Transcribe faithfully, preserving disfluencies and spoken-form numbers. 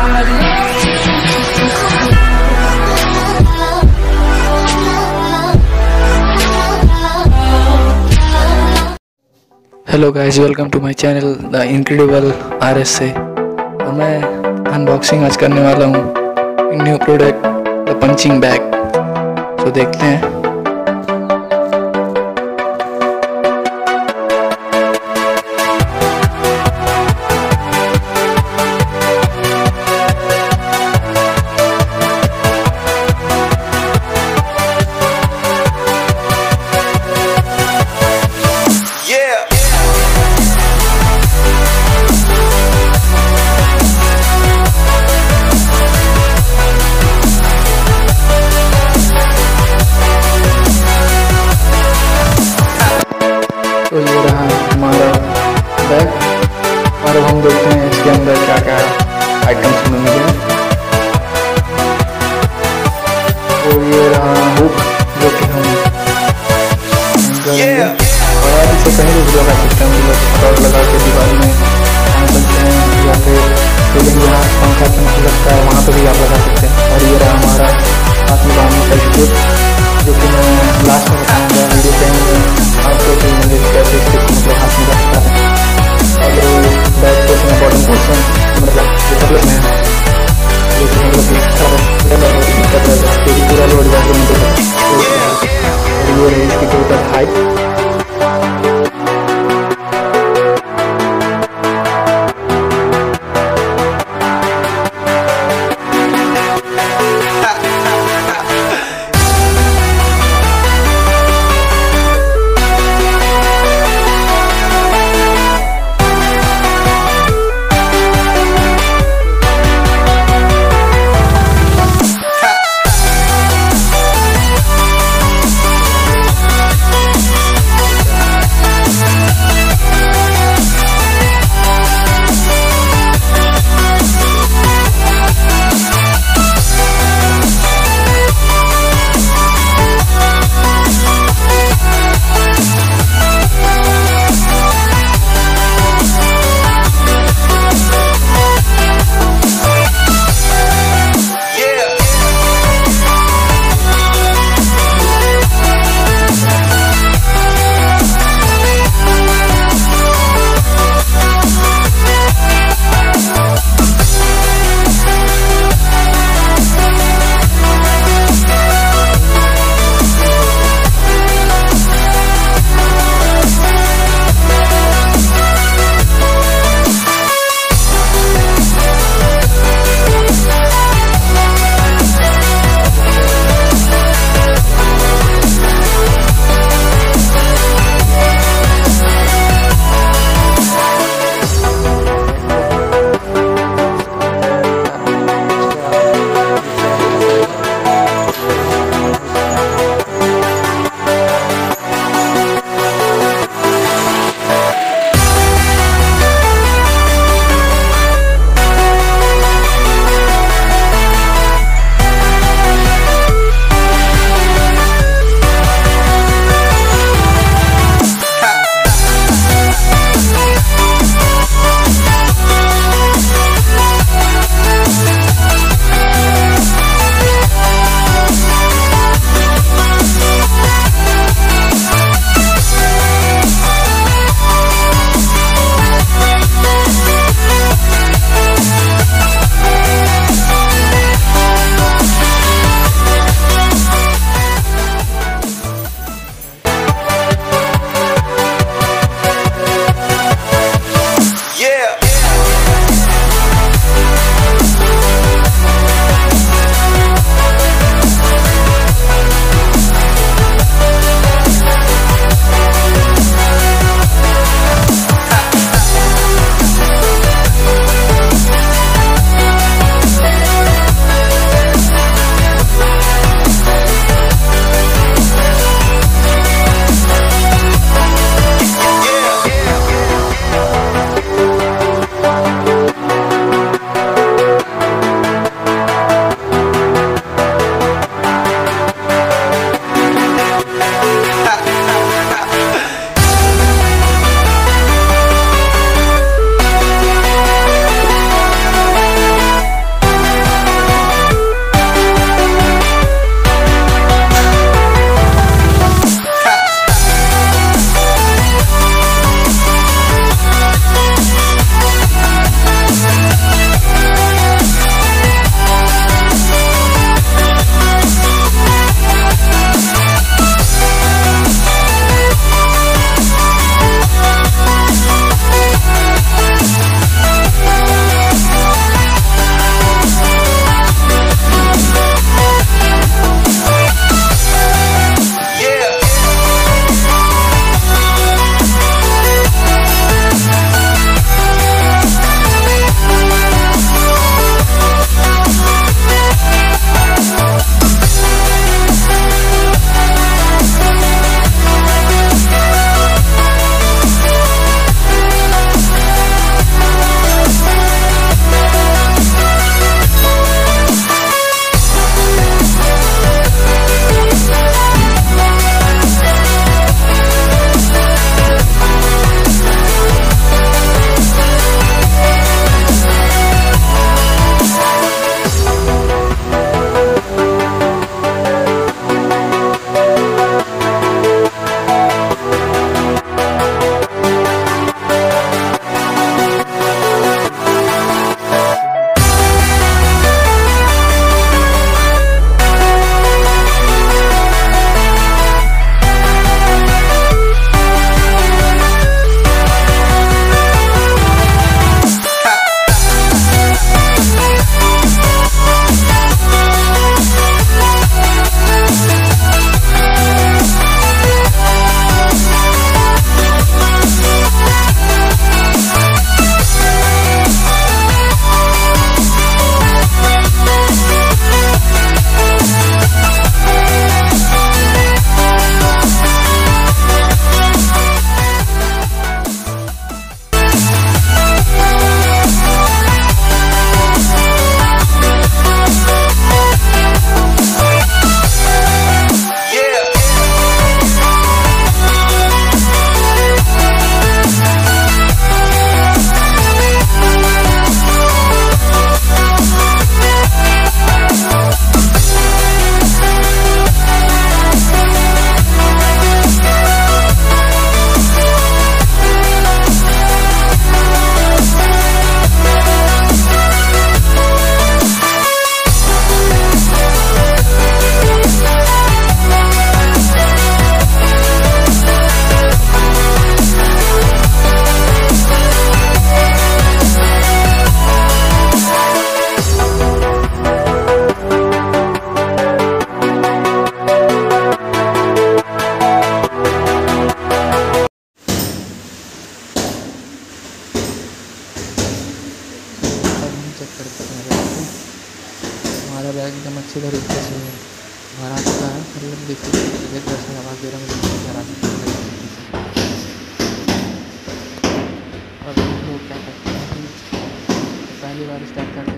Hello guys, welcome to my channel the incredible R S से। और मैं unboxing आज करने वाला हूँ new product the punching bag. तो देखते हैं। तो ये रहा हमारा बैग और अब हम देखते हैं इसके अंदर क्या क्या आइटम्स मिलेंगे। तो ये रहा हुक जो कि हम yeah. और आप इसे कहीं भी लगा सकते हैं, मतलब रॉड लगा के दीवार में टांग सकते हैं या फिर सीलिंग जहाँ पंखा चमक लगता है वहाँ पर भी आप लगा सकते हैं। और ये रहा हमारा हाथ में बांधने का स्ट्रिप जो कि मैं लास्ट में बताऊँगा वीडियो पे आपको कि मुझे कैसे स्टिक मतलब हाथ में रखता है। और बैक पोर्शन बॉटम पोर्शन मतलब मतलब में जो कि मतलब पूरा लोड जाकर मुझे और ये रही इसकी टोटल हाइट। एकदम अच्छे तरीके से भरा चुका है। मतलब देखिए कितने तरह से आवाज़ दे रहा है, मुझे भरा सकते हैं। अब हम लोग क्या करते हैं कि पहली बार स्टार्ट करते